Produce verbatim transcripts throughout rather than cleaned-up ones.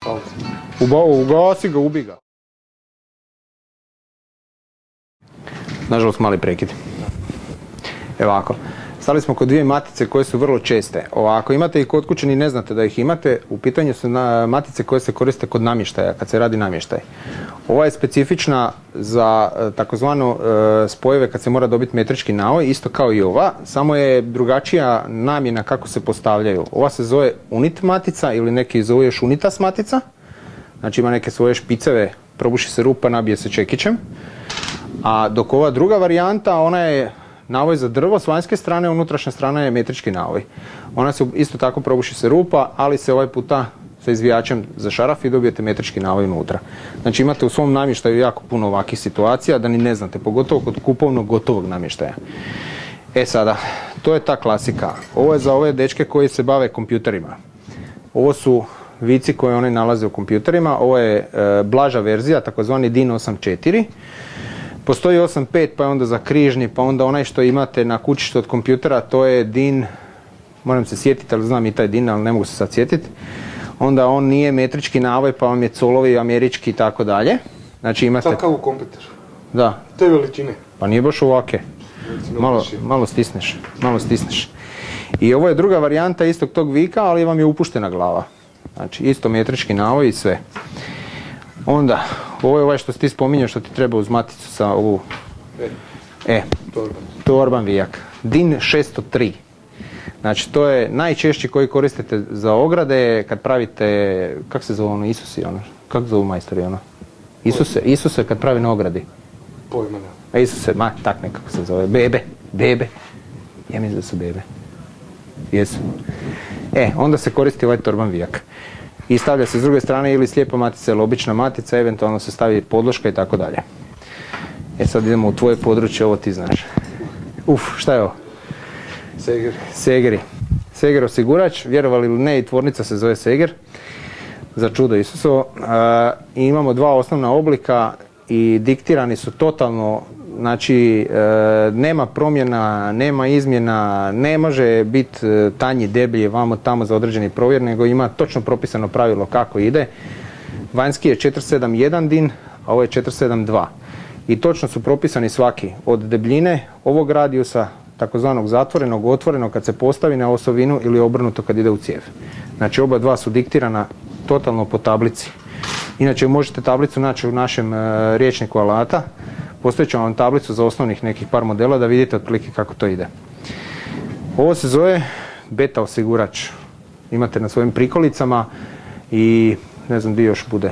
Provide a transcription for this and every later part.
Ugasi ga, ubi ga. Nažalost, mali prekid. Evo ovako. Stali smo kod dvije matice koje su vrlo česte. Ovako, imate ih kod kuće ni ne znate da ih imate. U pitanju su matice koje se koriste kod namještaja, kad se radi namještaj. Ova je specifična za takozvano spojeve kad se mora dobiti metrički navoj, isto kao i ova, samo je drugačija namjena kako se postavljaju. Ova se zove unit matica ili neki zove još unitas matica. Znači ima neke svoje špiceve, probuši se rupa, nabije se čekićem. A dok ova druga varijanta, ona je navoj za drvo, s vanjske strane, unutrašnja strana je metrički navoj. Ona se isto tako probuši se rupa, ali se ovaj puta sa izvijačem za šaraf i dobijete metrički navoj unutra. Znači imate u svom namještaju jako puno ovakvih situacija da ni ne znate, pogotovo kod kupovnog gotovog namještaja. E sada, to je ta klasika. Ovo je za ove dečke koji se bave kompjuterima. Ovo su vici koje oni nalaze u kompjuterima. Ovo je e, blaža verzija, takozvani D I N osam četiri. Postoji osam pet, pa je onda za križni, pa onda onaj što imate na kućištu od kompjutera, to je D I N, moram se sjetiti, ali znam i taj D I N, ali ne mogu se sad sjetiti. Onda on nije metrički navoj, pa vam je colovi, američki i tako dalje. Znači imate... Takav u kompjuter? Da. Te veličine? Pa nije baš ovake. Malo, malo stisneš, malo stisneš. I ovo je druga varijanta istog tog vika, ali vam je upuštena glava. Znači isto metrički navoj i sve. Onda, ovo je ovaj što si ti spominjao što ti treba uz maticu sa ovu... E, e torban. torban vijak. D I N šesto tri. Znači to je najčešći koji koristite za ograde kad pravite, kako se zove ono, Isusi ono, kako zovu majstori ono? Isuse, Isuse kad pravi na ogradi. Pojma ne. A Isuse, ma, tak nekako se zove, bebe, bebe. Ja mislim da su bebe. Jesu. E, onda se koristi ovaj torban vijak. I stavlja se s druge strane ili slijepa matica ili obična matica, eventualno se stavi podloška i tako dalje. E sad idemo u tvoje područje, ovo ti znaš. Uf, šta je ovo? Seger. Segeri. Seger osigurač, vjerovali ili ne, i tvornica se zove Seger. Za čudo Isusovo. I imamo dva osnovna oblika i diktirani su totalno, znači e, nema promjena, nema izmjena, ne može biti tanji, deblji, vamo tamo za određeni provjer, nego ima točno propisano pravilo kako ide. Vanjski je četiri sedam jedan D I N, a ovo je četiri sedam dva. I točno su propisani svaki, od debljine ovog radijusa, takozvanog zatvorenog, otvorenog kad se postavi na osovinu ili obrnuto kad ide u cijev. Znači oba dva su diktirana totalno po tablici. Inače možete tablicu naći u našem e, rječniku alata. Postavit ću vam tablicu za osnovnih nekih par modela da vidite otprilike kako to ide. Ovo se zove beta osigurač. Imate na svojim prikolicama i ne znam gdje još bude.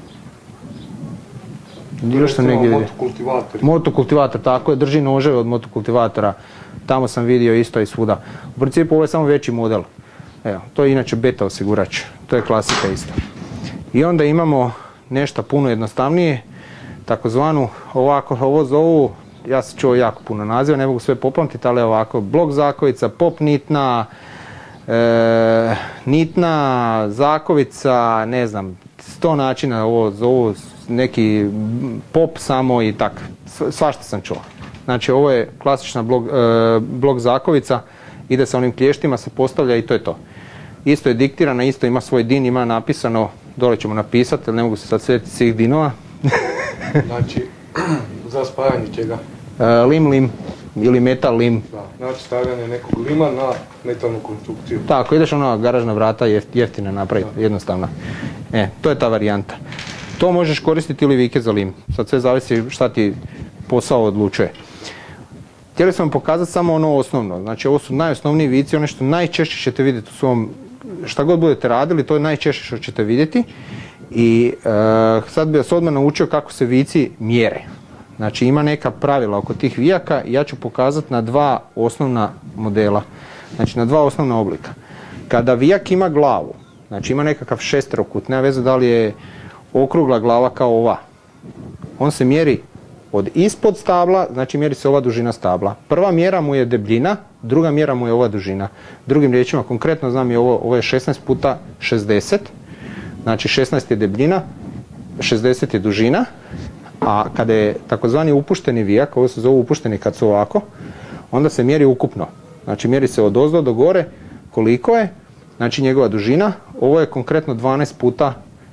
Još sam negdje vidio. Motokultivator. Motokultivator, tako je, drži noževe od motokultivatora. Tamo sam vidio isto i svuda. U principu ovo je samo veći model. Evo, to je inače beta osigurač. To je klasika isto. I onda imamo nešto puno jednostavnije, takozvanu, ovako, ovo zovu, ja sam čuo jako puno naziva, ne mogu sve popamtiti, ali ovako, blok zakovica, pop nitna, e, nitna zakovica, ne znam, sto načina ovo zovu, neki pop samo i tak, svašta sam čuo. Znači ovo je klasična blok, e, blok zakovica, ide sa onim klještima, se postavlja i to je to. Isto je diktirana, isto ima svoj D I N, ima napisano, dole ćemo napisati, ali ne mogu se sad sjetiti svih dinova. Znači, za spajanje čega? E, lim lim ili metal lim. Da, znači stavljanje nekog lima na metalnu konstrukciju. Tako, ideš ona garažna vrata jeftina napraviti, da. Jednostavna. E, to je ta varijanta. To možeš koristiti ili vike za lim. Sad sve zavisi šta ti posao odlučuje. Htjeli smo vam pokazati samo ono osnovno. Znači ovo su najosnovniji vici, one što najčešće ćete vidjeti u svom, šta god budete radili, to je najčešće što ćete vidjeti. I e, sad bih vas odmah naučio kako se vici mjere. Znači ima neka pravila oko tih vijaka i ja ću pokazati na dva osnovna modela. Znači na dva osnovna oblika. Kada vijak ima glavu, znači ima nekakav šesterokut, nema veze da li je okrugla glava kao ova. On se mjeri od ispod stabla, znači mjeri se ova dužina stabla. Prva mjera mu je debljina, druga mjera mu je ova dužina. Drugim riječima, konkretno znam je ovo, ovo je šesnaest puta šezdeset, znači šesnaest je debljina, šezdeset je dužina, a kada je takozvani upušteni vijak, ovo se zove upušteni kad su ovako, onda se mjeri ukupno. Znači mjeri se od ozdo do gore koliko je, znači njegova dužina, ovo je konkretno dvanaest puta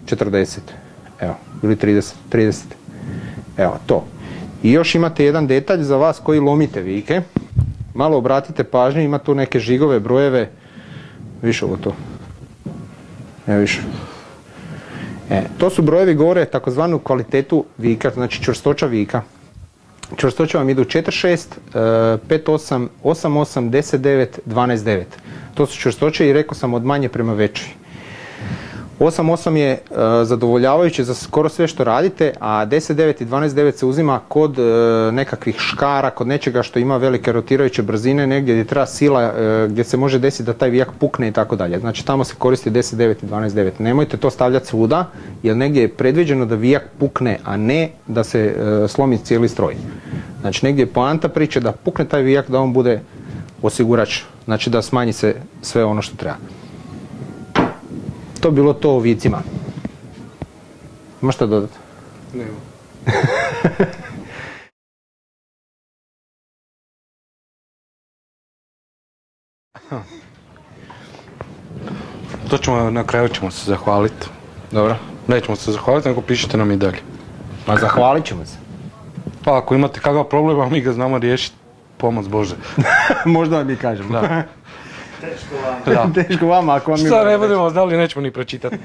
četrdeset, evo, ili trideset, trideset, evo to. I još imate jedan detalj za vas koji lomite vike, malo obratite pažnju, ima tu neke žigove, brojeve, više ovo to, evo više. E, to su brojevi govore takozvanu kvalitetu vika, znači čvrstoća vika. Čvrstoća vam idu četiri šest, pet osam, osam osam, deset devet, dvanaest devet. To su čvrstoće i rekao sam od manje prema većoj. osam osam je uh, zadovoljavajuće za skoro sve što radite, a deset devet i dvanaest devet se uzima kod uh, nekakvih škara, kod nečega što ima velike rotirajuće brzine, negdje gdje treba sila, uh, gdje se može desiti da taj vijak pukne i tako dalje. Znači tamo se koristi deset devet i dvanaest devet. Nemojte to stavljati svuda, jer negdje je predviđeno da vijak pukne, a ne da se uh, slomi cijeli stroj. Znači negdje je poanta priče da pukne taj vijak, da on bude osigurač, znači da smanji se sve ono što treba. To bilo to o vicima. Ima šta dodati? Nema. To ćemo, na kraju ćemo se zahvaliti. Dobro. Nećemo se zahvaliti, nego pišite nam i dalje. Ma zahvalit ćemo se. Pa ako imate kakav problem, a mi ga znamo riješiti, pomoć Bože. Možda vam i kažemo. Da. Teško vam. Da. Teško vama ako vam mi... Šta ne budemo znali, nećemo ni pročitati.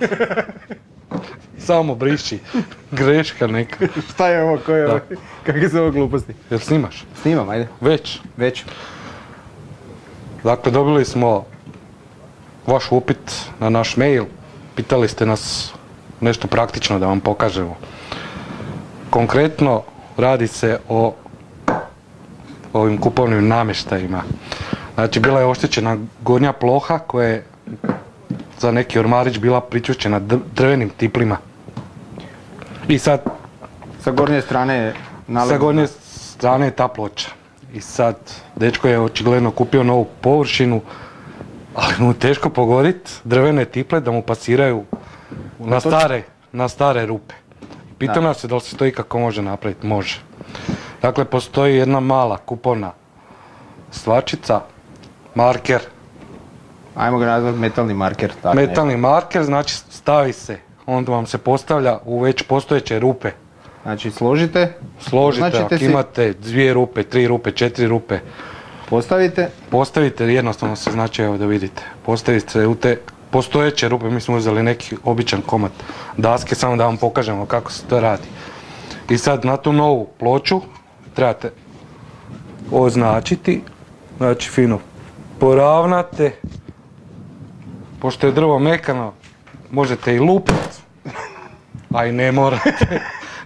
Samo briši. Greška neka. Šta je ovo, ko je ovo? Kakve su ovo gluposti? Jel snimaš? Snimam, ajde. Već. Već. Dakle, dobili smo vaš upit na naš mail. Pitali ste nas nešto praktično da vam pokažemo. Konkretno radi se o ovim kupovnim namještajima. Znači, bila je oštećena gornja ploha koja je za neki ormarić bila pričvršćena drvenim tiplima. I sad... Sa gornje strane je naledna. Sa gornje strane je ta ploča. I sad, dečko je očigledno kupio novu površinu, ali mu je teško pogoditi drvene tiple da mu pasiraju na stare, na stare rupe. Pitam nas se da li se to ikako može napraviti. Može. Dakle, postoji jedna mala kupovna stvarčica, marker. Ajmo ga nazvati metalni marker. Tak, metalni ne. marker, znači stavi se, onda vam se postavlja u već postojeće rupe. Znači složite. Složite, ako si... imate dvije rupe, tri rupe, četiri rupe. Postavite. Postavite, jednostavno se znači, evo da vidite. Postavite u te postojeće rupe, mi smo uzeli neki običan komad daske, samo da vam pokažemo kako se to radi. I sad na tu novu ploču trebate označiti, znači fino poravnate, pošto je drvo mekano, možete i lupiti, a i ne morate.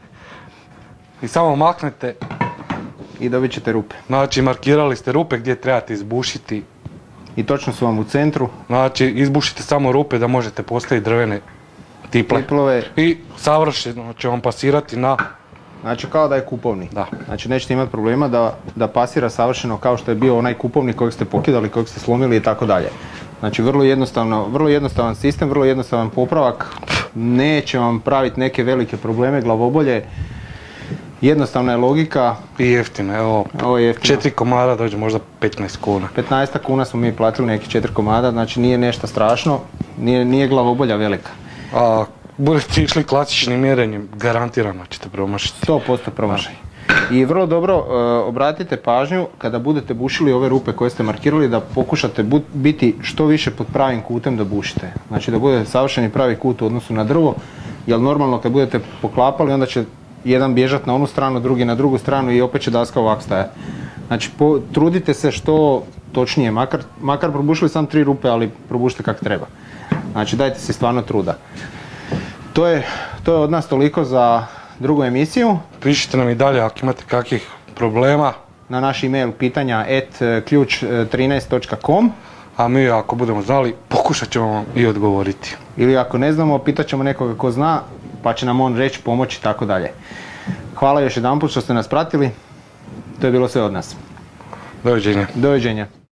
I samo maknete. I dobit ćete rupe. Znači markirali ste rupe gdje trebate izbušiti. I točno su vam u centru. Znači izbušite samo rupe da možete postaviti drvene tiple. Tiplove. I savršeno će vam pasirati na... Znači kao da je kupovni. Da. Znači nećete imati problema da, da pasira savršeno kao što je bio onaj kupovni kojeg ste pokidali, kojeg ste slomili i tako dalje. Znači vrlo jednostavno, vrlo jednostavan sistem, vrlo jednostavan popravak. Neće vam praviti neke velike probleme, glavobolje. Jednostavna je logika. I jeftino, evo, Ovo je jeftino. Četiri komada dođe možda petnaest kuna. petnaest kuna smo mi platili neki četiri komada, znači nije nešto strašno, nije, nije glavobolja velika. A budete išli klasičnim mjerenjem, garantirano ćete promašiti. sto posto promašaj. I vrlo dobro uh, obratite pažnju kada budete bušili ove rupe koje ste markirali da pokušate bu- biti što više pod pravim kutem da bušite. Znači da budete savršeni pravi kut u odnosu na drvo, jer normalno kad budete poklapali onda će jedan bježati na onu stranu, drugi na drugu stranu i opet će daska ovako stajati. Znači po, trudite se što točnije, makar, makar probušili sam tri rupe, ali probušite kako treba. Znači dajte si stvarno truda. To je, to je od nas toliko za drugu emisiju. Pišite nam i dalje ako imate kakvih problema. Na naš email pitanja at ključ trinaest točka com. A mi ako budemo znali, pokušat ćemo vam i odgovoriti. Ili ako ne znamo, pitat ćemo nekoga ko zna, pa će nam on reći, pomoći i tako dalje. Hvala još jedanput što ste nas pratili. To je bilo sve od nas. Doviđenja. Doviđenja.